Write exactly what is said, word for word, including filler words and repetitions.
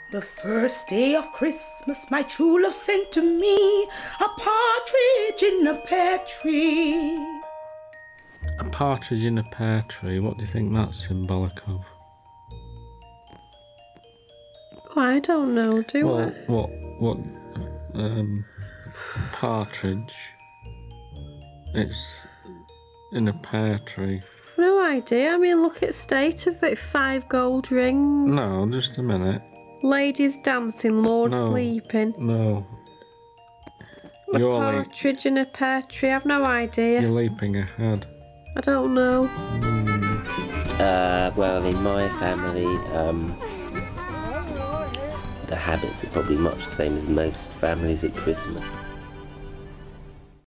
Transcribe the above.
The first day of Christmas my true love sent to me a partridge in a pear tree. A partridge in a pear tree, what do you think that's symbolic of? Oh, I don't know, do well, I? What, what, um, partridge, it's in a pear tree. No idea. I mean, look at the state of it. Five gold rings. No, just a minute. Ladies dancing, lord no, sleeping. No. A You're partridge in a pear tree. I've no idea. You're leaping ahead. I don't know. Mm. Uh, well, in my family, um, the habits are probably much the same as most families at Christmas.